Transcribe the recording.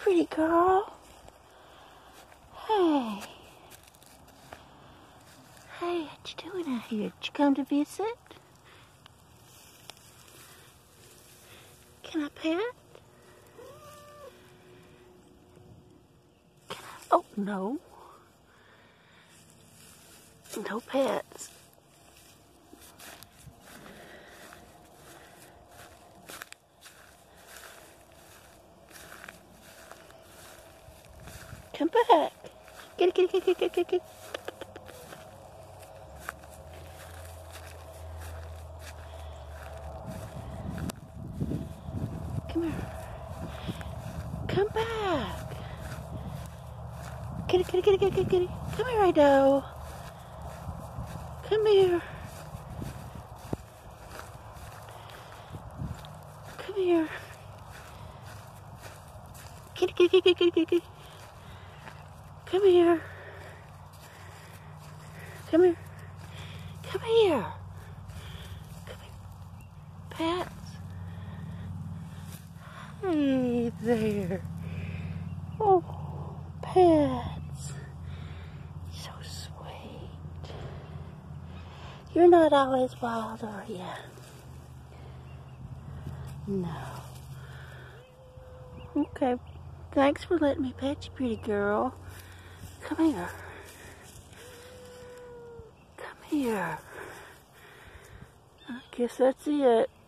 pretty girl. Hey. Hey, what you doing out here? Did you come to visit? Can I pet? Can I? Oh, no. No pets. Come back. Get it. Come here. Come back. Get it. Come here, Ido. Come here. Come here. Get it. Come here. Come here. Come here. Come here. Pets. Hey there. Oh, pets. So sweet. You're not always wild, are you? No. Okay. Thanks for letting me pet you, pretty girl. Come here. Come here. I guess that's it.